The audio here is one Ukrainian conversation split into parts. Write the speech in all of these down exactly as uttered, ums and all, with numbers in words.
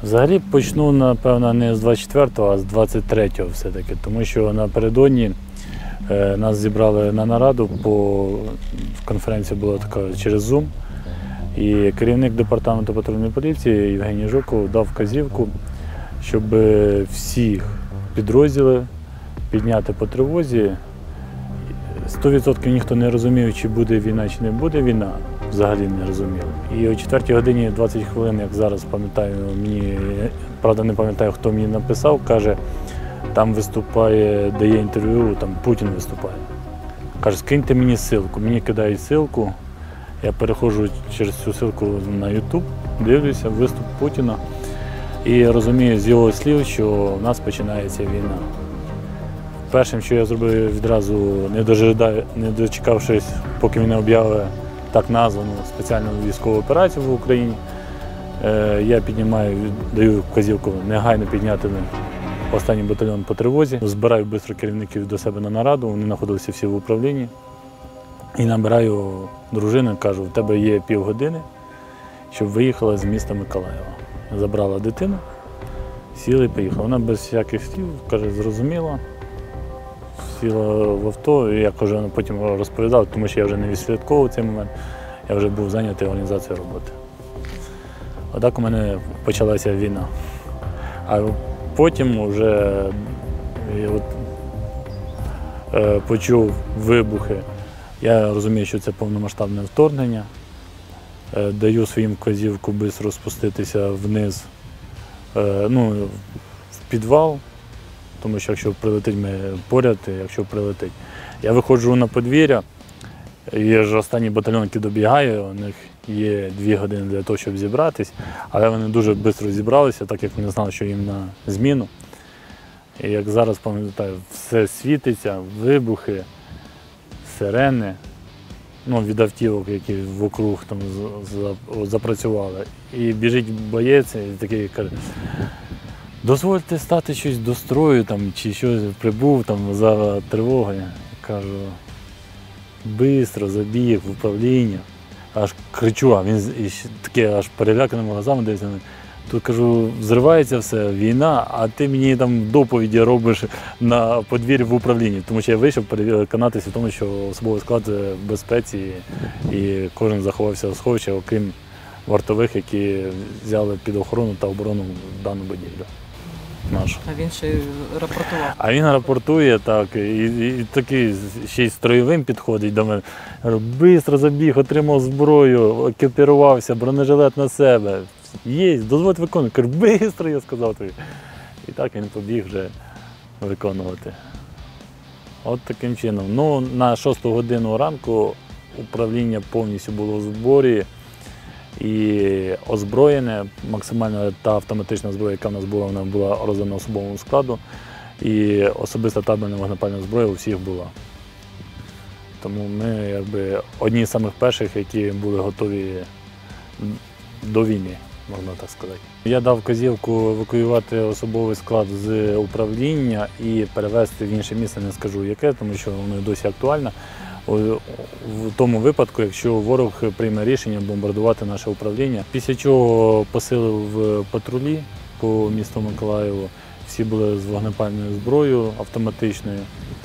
Взагалі почну, напевно, не з двадцять четвертого, а з двадцять третього все-таки, тому що напередодні е, нас зібрали на нараду, по конференція була така через Zoom, і керівник департаменту патрульної поліції Євгеній Жуков дав вказівку, щоб всіх підрозділів підняти по тривозі. сто відсотків ніхто не розумів, чи буде війна, чи не буде війна. Взагалі не розумів. І о четвертій годині двадцять хвилин, як зараз пам'ятаю, мені, правда не пам'ятаю, хто мені написав, каже, там виступає, дає інтерв'ю, там Путін виступає. Каже, скиньте мені ссылку. Мені кидають ссылку, я переходжу через цю ссылку на YouTube, дивлюся, виступ Путіна і розумію з його слів, що в нас починається війна. Першим, що я зробив відразу, не дожидаю, не дочекавшись, поки він об'явив так названу спеціальну військову операцію в Україні, я піднімаю, даю вказівку негайно підняти останній батальйон по тривозі, збираю швидко керівників до себе на нараду, вони знаходилися всі в управлінні, і набираю дружину, кажу, в тебе є півгодини, щоб виїхала з міста Миколаєва. Забрала дитину, сіла і поїхала. Вона без всяких слів, каже, зрозуміла. Сіла в авто, і як вже потім розповідав, тому що я вже не відслідковував цей момент, я вже був зайнятий організацією роботи. Отак у мене почалася війна. А потім вже я от, е, почув вибухи. Я розумію, що це повномасштабне вторгнення. Е, даю своїм вказівку швидко спуститися вниз, е, ну, в підвал. Тому що якщо прилетить, ми поряд, якщо прилетить. Я виходжу на подвір'я, є ж останній батальйон, який добігає, у них є дві години для того, щоб зібратись, але вони дуже швидко зібралися, так як вони знали, що їм на зміну. І як зараз пам'ятаю, все світиться, вибухи, сирени, ну, від автівок, які вокруг там запрацювали. І біжить боєць і такий каже, дозвольте стати щось до строю, там, чи щось прибув там, за тривогою. Кажу, швидко забіг в управління. Аж кричу, а він таке аж переляканими глазами дивиться. Тут кажу, взривається все, війна, а ти мені там доповіді робиш на подвір'ї в управлінні. Тому що я вийшов переконатися в тому, що особовий склад в безпеці і кожен заховався у сховищі, окрім вартових, які взяли під охорону та оборону дану будівлю. Нашу. А він ще й рапортував? А він рапортує, так, і, і такий ще й строєвим підходить до мене. Бистро забіг, отримав зброю, екіпірувався, бронежилет на себе. Є, дозвольте виконувати. Кажу, бистро, я сказав тобі. І так він побіг вже виконувати. От таким чином. Ну, на шосту годину ранку управління повністю було в зборі. І озброєне, максимально та автоматична зброя, яка в нас була, вона була роздана особовому складу. І особиста табельна вогнепальна зброя у всіх була. Тому ми якби одні з самих перших, які були готові до війни, можна так сказати. Я дав вказівку евакуювати особовий склад з управління і перевезти в інше місце, не скажу яке, тому що воно досі актуально. В тому випадку, якщо ворог прийме рішення бомбардувати наше управління. Після чого посилив патрулі по місту Миколаєву, всі були з вогнепальною зброєю автоматичною,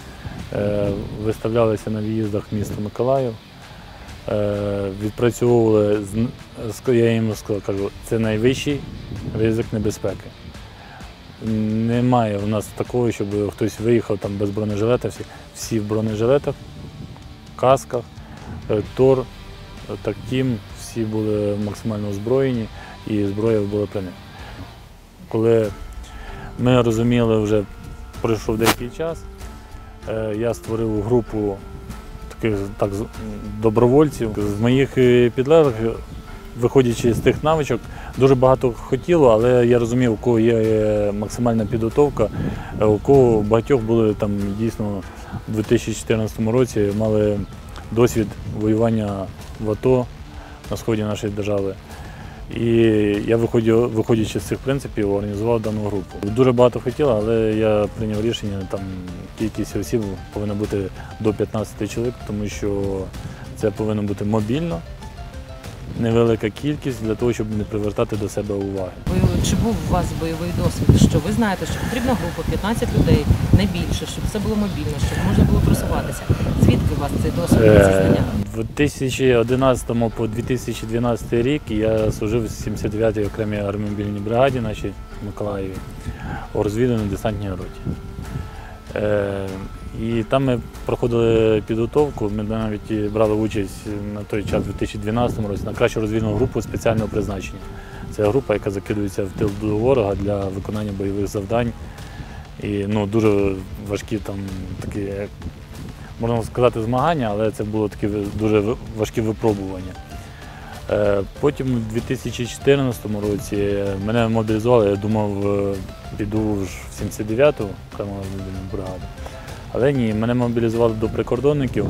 виставлялися на в'їздах в місто Миколаїв, відпрацьовували, я їм сказав, кажу, це найвищий ризик небезпеки. Немає у нас такого, щоб хтось виїхав там без бронежилета, всі, всі в бронежилетах, касках, Тор, Тактім, всі були максимально озброєні і зброя була при них. Коли ми розуміли, вже пройшов деякий час, я створив групу таких так, добровольців. З моїх підлеглих, виходячи з тих навичок, дуже багато хотіло, але я розумів, у кого є максимальна підготовка, у кого багатьох були там дійсно у дві тисячі чотирнадцятому році мали досвід воювання в АТО на сході нашої держави. І я, виходячи з цих принципів, організував дану групу. Дуже багато хотіло, але я прийняв рішення, там кількість осіб повинна бути до п'ятнадцяти чоловік, тому що це повинно бути мобільно невелика кількість для того, щоб не привертати до себе уваги. Ви, чи був у вас бойовий досвід? Що ви знаєте, що потрібна група п'ятнадцять людей, не більше, щоб це було мобільно, щоб можна було просуватися? Звідки у вас цей досвід, ці знання? В дві тисячі одинадцятому по дві тисячі дванадцятий рік я служив в сімдесят дев'ятій окремій аеромобільній бригаді нашій в Миколаєві у розвідувально-десантній роті. Е, і там ми проходили підготовку, ми навіть брали участь на той час, у дві тисячі дванадцятому році, на кращу розвідувальну групу спеціального призначення. Це група, яка закидується в тил до ворога для виконання бойових завдань. І ну, дуже важкі там такі, можна сказати, змагання, але це було такі дуже важкі випробування. Потім у дві тисячі чотирнадцятому році мене мобілізували, я думав, піду в сімдесят дев'яту окрему бригаду. Але ні, мене мобілізували до прикордонників.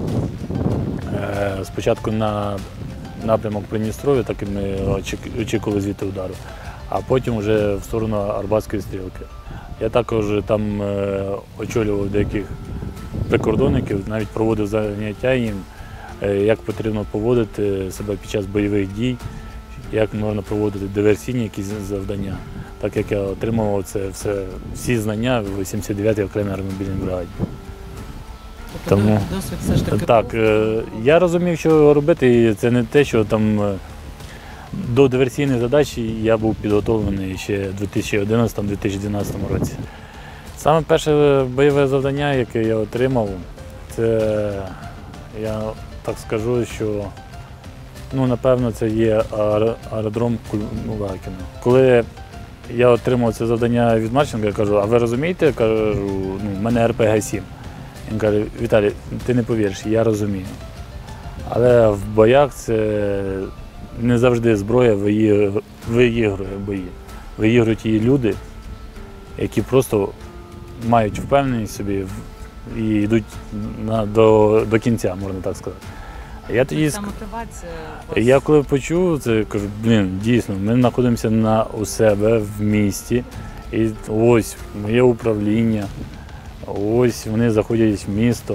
Спочатку на напрямок Придністров'я, так і ми очікували звідти удару, а потім вже в сторону Арбатської стрілки. Я також там очолював деяких прикордонників, навіть проводив заняття їм, як потрібно поводити себе під час бойових дій, як можна проводити диверсійні якісь завдання, так як я отримував це все, всі знання в сімдесят дев'ятій окремій аеромобільній бригаді. Тобто Тому, досвід все ж таки так, був? Я розумів, що робити, і це не те, що там до диверсійних задач я був підготовлений ще в дві тисячі одинадцятому - дві тисячі дванадцятому році. Саме перше бойове завдання, яке я отримав, це, я так скажу, що, ну, напевно, це є аеродром Кульбакіно. Коли я отримав це завдання від Марченка, я кажу, а ви розумієте, я кажу, ну, в мене ер пе ге сім. Він каже, Віталій, ти не повіриш, я розумію. Але в боях це не завжди зброя виігрує бої. Виігрують її люди, які просто мають впевненість собі і йдуть на, до, до кінця, можна так сказати. Я тоді Ця мотивація у вас... Я коли почув це, кажу, блін, дійсно, ми знаходимося на, у себе в місті, і ось моє управління, ось вони заходять в місто.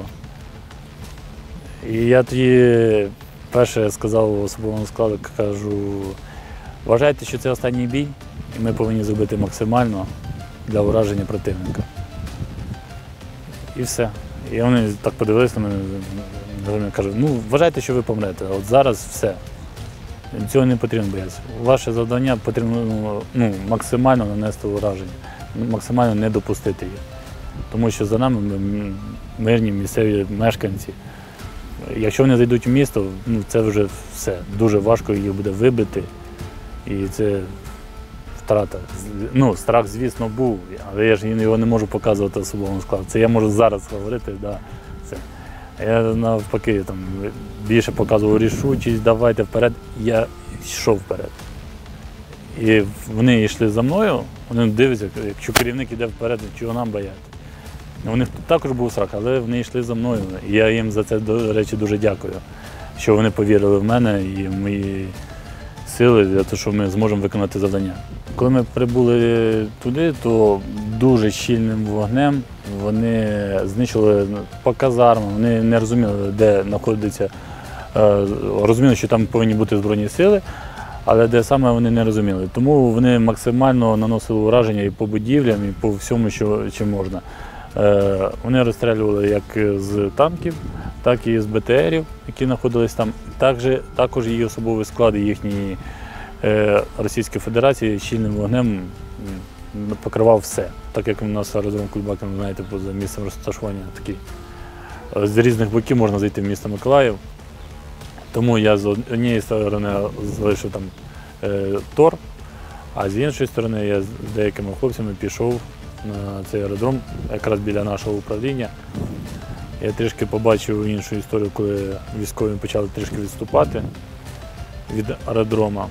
І я тоді перше сказав особовому складу, кажу, вважайте, що це останній бій, і ми повинні зробити максимально для ураження противника. І все. І вони так подивилися на мене, кажуть, ну вважайте, що ви помрете, от зараз все. Цього не потрібно боятися. Ваше завдання потрібно ну, максимально нанести ураження, максимально не допустити їх. Тому що за нами мирні місцеві мешканці. Якщо вони зайдуть в місто, ну, це вже все. Дуже важко їх буде вибити. І це втрата. Ну, страх, звісно, був, але я ж його не можу показувати особовому складу. Це я можу зараз говорити, да, це. Я навпаки там, більше показував рішучість, давайте вперед. Я йшов вперед. І вони йшли за мною, вони дивляться, якщо керівник йде вперед, чого нам бояти. У них також був страх, але вони йшли за мною. І я їм за це, до речі, дуже дякую, що вони повірили в мене і в мої сили, для того, що ми зможемо виконати завдання. Коли ми прибули туди, то дуже щільним вогнем вони знищили по казармам, вони не розуміли, де знаходиться, розуміли, що там повинні бути збройні сили, але де саме вони не розуміли. Тому вони максимально наносили ураження і по будівлям, і по всьому, що, що можна. Вони розстрілювали як з танків, так і з бе те ерів, які знаходились там. Також, також її особовий склад їхньої Російської Федерації щільним вогнем покривав все. Так як у нас аеродром Кульбакіно, знаєте, поза місцем розташування такий. З різних боків можна зайти в місто Миколаїв. Тому я з однієї сторони залишив там е, тор, а з іншої сторони я з деякими хлопцями пішов на цей аеродром, якраз біля нашого управління. Я трішки побачив іншу історію, коли військові почали трішки відступати від аеродрома.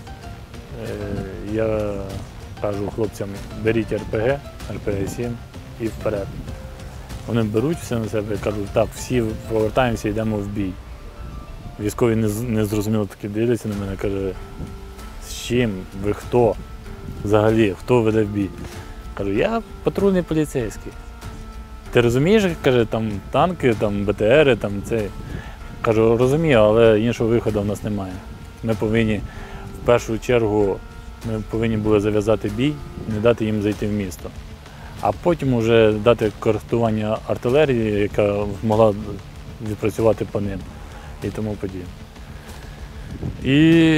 Я кажу хлопцям, беріть ер пе ге, ер пе ге сім і вперед. Вони беруть все на себе і кажуть, так, всі повертаємося, йдемо в бій. Військові незрозуміло таки дивляться на мене, каже, з чим, ви хто взагалі, хто веде в бій? Кажу, я патрульний поліцейський. Ти розумієш, каже, там танки, там бе те ери, там це. Кажу, розумію, але іншого виходу в нас немає. ми повинні в першу чергу ми повинні були зав'язати бій, не дати їм зайти в місто. А потім вже дати коректування артилерії, яка могла відпрацювати по ним і тому подібне. І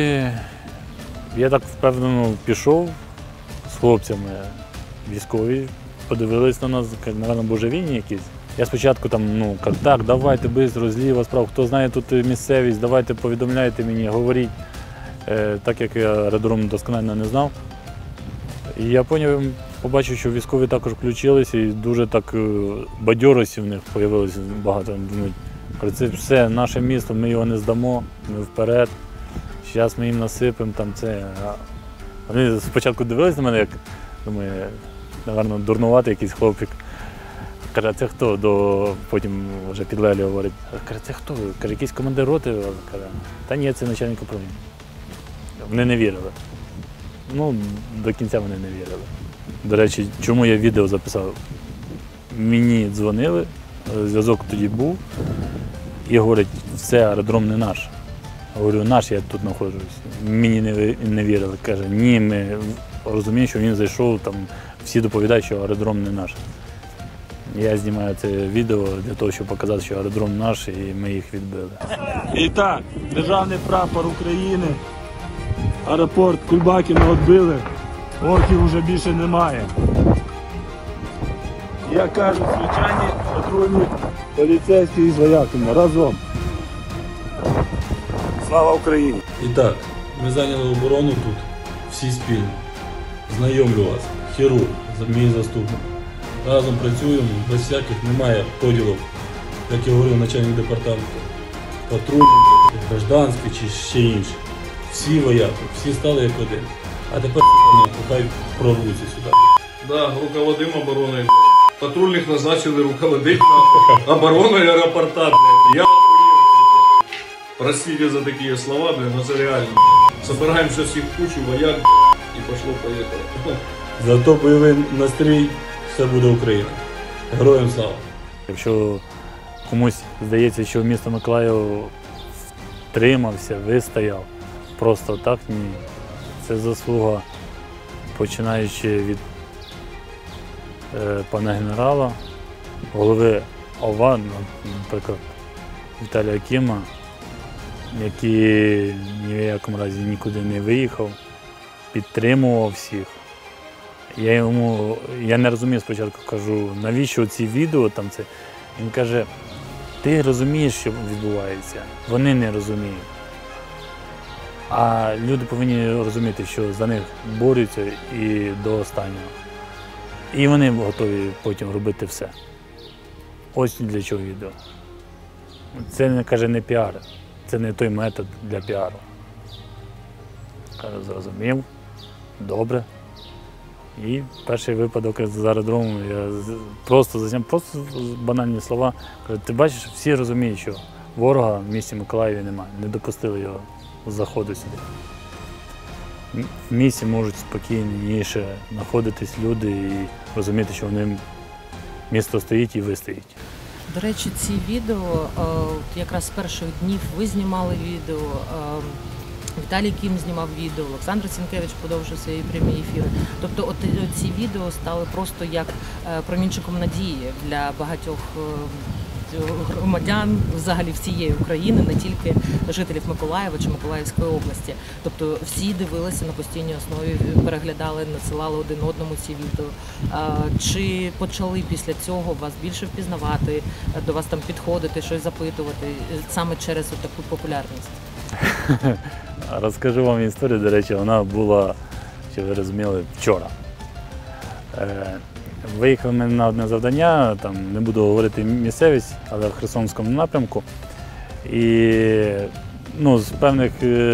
я так впевнено пішов з хлопцями військові, подивились на нас, напевно, божевільні якісь. Я спочатку там, ну, кажу, так, давайте швидко, зліва, справа, хто знає тут місцевість, давайте повідомляйте мені, говоріть. Е, так як я аеродром досконально не знав. І я поняв, побачив, що військові також включилися і дуже так бадьорості в них з'явилося багато. Думають, це все наше місто, ми його не здамо, ми вперед, зараз ми їм насипемо там це. Вони спочатку дивились на мене, як, думаю, напевно, дурнуватий якийсь хлопчик. Каже, а це хто? До... Потім вже підлеглі говорить, каже, це хто? Каже, якийсь командир роти? Каже, та ні, це начальник управління. Вони не вірили. Ну, до кінця вони не вірили. До речі, чому я відео записав? Мені дзвонили, зв'язок тоді був, і говорять, все, аеродром не наш. Я говорю, наш, я тут знаходжусь. Мені не, не вірили. Каже, ні, ми розуміємо, що він зайшов, там всі доповідають, що аеродром не наш. Я знімаю це відео для того, щоб показати, що аеродром наш, і ми їх відбили. І так, державний прапор України, аеропорт Кульбакіно відбили, орків вже більше немає. Як кажуть, звичайні патрульні поліцейські з вояками разом. Слава Україні! І так, ми зайняли оборону тут, всі спільно. Знайомлю вас, хірург, мій заступник. Разом працюємо, без всяких немає поділів, як я говорив, начальник департаменту. Патрульні, гражданські чи ще інші. Всі вояки, всі стали як один. А тепер хай прорвуться сюди. Да, руководим обороною. Патрульних назначили руководить обороною аеропорта, блядь. Я охуел. Простите за такие слова, блядь, но это реально. Собираем сейчас всех в кучу, вояк, и пошло-поехало. Зато бойовий настрій, все буде Україна. Героям слава! Якщо комусь здається, що місто Миколаїв втримався, вистояв, просто так, ні. Це заслуга, починаючи від е, пана генерала, голови ОВА, наприклад, Віталія Кіма, який ні в якому разі нікуди не виїхав, підтримував всіх. Я йому, я не розумів спочатку, кажу, навіщо ці відео там це. Він каже, ти розумієш, що відбувається, вони не розуміють. А люди повинні розуміти, що за них борються і до останнього. І вони готові потім робити все. Ось для чого відео. Це, каже, не піар, це не той метод для піару. Каже, зрозумів, добре. І перший випадок з аеродромом, я просто зазняв, просто банальні слова. Кажу, ти бачиш, всі розуміють, що ворога в місті Миколаєві немає, не допустили його заходу сюди. В місті можуть спокійніше знаходитись люди і розуміти, що вони, місто стоїть і ви стоїть. До речі, ці відео, якраз з перших днів ви знімали відео, Віталій Кім знімав відео, Олександр Сінкевич продовжив свої прямі ефіри. Тобто от ці відео стали просто як промінчиком надії для багатьох громадян взагалі всієї України, не тільки жителів Миколаєва чи Миколаївської області. Тобто всі дивилися на постійній основі, переглядали, надсилали один одному ці відео. Чи почали після цього вас більше впізнавати, до вас там підходити, щось запитувати, саме через таку популярність? Розкажу вам історію, до речі, вона була, щоб ви розуміли, вчора. Виїхали ми на одне завдання, там, не буду говорити місцевість, але в Херсонському напрямку. І ну, з певних,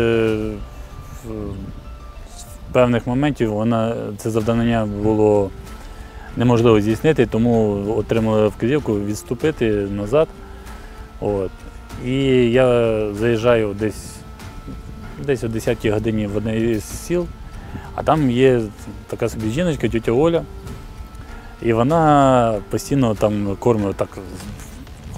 з певних моментів вона, це завдання було неможливо здійснити, тому отримали вказівку відступити назад. От. І я заїжджаю десь, десь о десятій годині в одне із сіл, а там є така собі жіночка, тітя Оля. І вона постійно там кормить так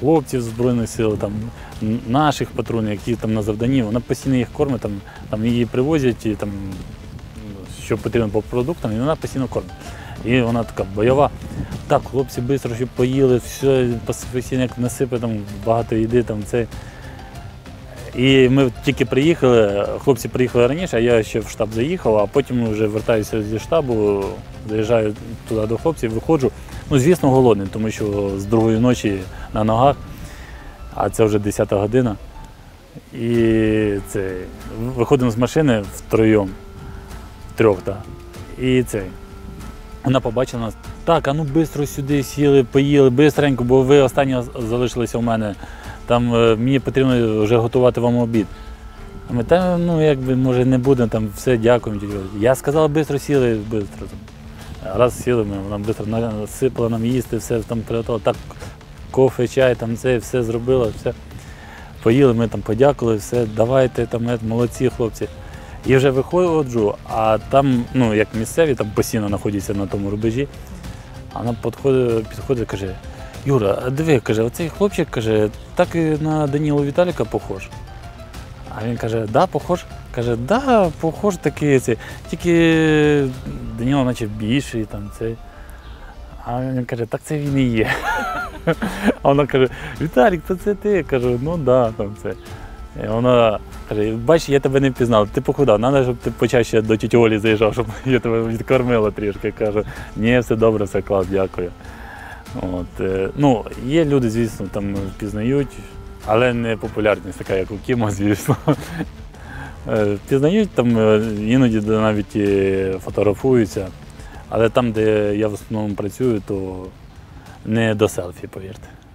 хлопців Збройних сил, там, н- наших патрульних, які там на завданні, вона постійно їх кормить, там, там її привозять, і, там, що потрібно по продуктам, і вона постійно кормить. І вона така бойова. Так, хлопці швидко, щоб поїли, все, постійно як насипе, там багато їди, там це. І ми тільки приїхали, хлопці приїхали раніше, а я ще в штаб заїхав, а потім вже вертаюся зі штабу, заїжджаю туди до хлопців, виходжу. Ну, звісно, голодний, тому що з другої ночі на ногах, а це вже десята година. І це, виходимо з машини втроєм, трьох, так. І це, вона побачила нас, так, а ну швидко сюди сіли, поїли, бистренько, бо ви останні залишилися у мене. Там е, мені потрібно вже готувати вам обід. А ми там, ну якби, може не буде, там все, дякуємо. Я сказав, швидко сіли, швидко. Раз сіли, ми, вона швидко насипала нам їсти, все там приготувала. Так, кофе, чай, там це, все зробила, все. Поїли, ми там подякували, все, давайте, там, молодці хлопці. І вже виходжу, а там, ну як місцеві, там постійно знаходяться на тому рубежі. А вона підходить, підходить і каже, Юра, а диви, каже, оцей хлопчик, каже, так і на Данілу Віталіка похож. А він каже, да, похож? Каже, да, похож такий, цей. Тільки Даніло наче більший, там, цей. А він каже, так це він і є. А вона каже, Віталік, то це ти? Я кажу, ну да, там це. І вона каже, бач, я тебе не впізнав, ти похудав, треба, щоб ти почаще до тіті Олі заїжджав, щоб я тебе відкормила трішки. Кажу, ні, все добре, все клас, дякую. От, е, ну, є люди, звісно, там впізнають, але не популярність така, як у Кіма, звісно. Е, Впізнають, там е, іноді навіть і фотографуються, але там, де я в основному працюю, то не до селфі, повірте.